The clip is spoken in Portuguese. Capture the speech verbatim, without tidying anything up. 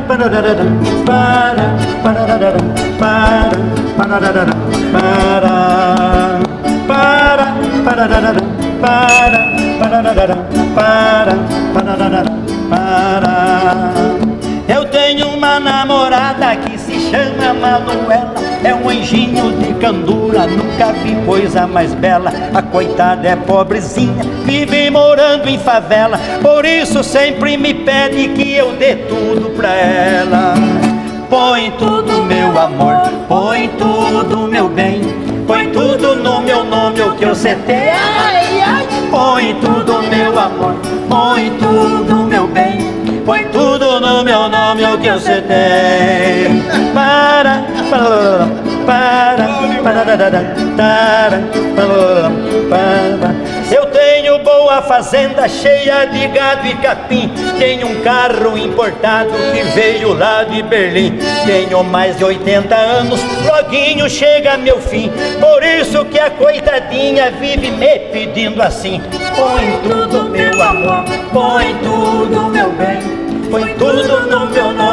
Eu tenho uma namorada que se chama Manuela, é um anjinho de candura, nunca vi coisa mais bela. A coitada é pobrezinha, vive morando em favela, por isso sempre me pede que eu dê tudo pra ela. Põe tudo meu amor, põe tudo meu bem, põe tudo no meu nome, o que eu setei. Ai, ai. Põe tudo meu amor, põe tudo meu bem, põe tudo no meu nome, o que eu setei. Para, para, para, para, para, para. Eu tenho boa fazenda cheia de gado e capim, tenho um carro importado que veio lá de Berlim. Tenho mais de oitenta anos, loguinho chega meu fim, por isso que a coitadinha vive me pedindo assim. Põe tudo meu amor, põe tudo meu bem, põe tudo no meu nome,